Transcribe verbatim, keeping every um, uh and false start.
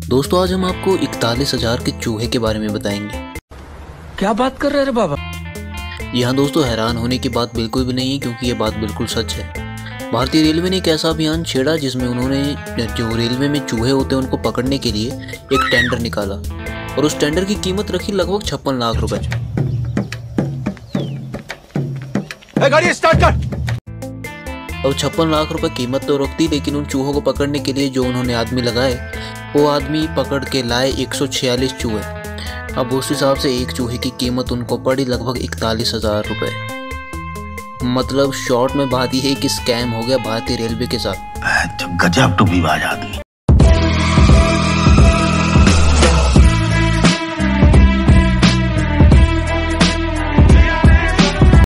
दोस्तों आज हम आपको इकतालीस हजार के चूहे के बारे में बताएंगे। क्या बात कर रहे हैं बाबा? यहाँ दोस्तों हैरान होने की बात बिल्कुल भी नहीं है, क्योंकि ये बात बिल्कुल सच है। भारतीय रेलवे ने एक ऐसा अभियान छेड़ा जिसमें उन्होंने जो रेलवे में चूहे होते हैं उनको पकड़ने के लिए एक टेंडर निकाला और उस टेंडर की कीमत रखी लगभग छप्पन लाख रुपए। गाड़ी स्टार्ट कर। अब छप्पन लाख रुपए कीमत तो रखती, लेकिन उन चूहों को पकड़ने के लिए जो उन्होंने आदमी लगाए वो आदमी पकड़ के लाए एक सौ छियालीस चूहे। अब उस हिसाब से एक चूहे की कीमत उनको पड़ी लगभग इकतालीस हजार रुपए। मतलब शॉर्ट में बात यह है कि स्कैम हो गया भारतीय रेलवे के साथ। गजब टू भी आदमी।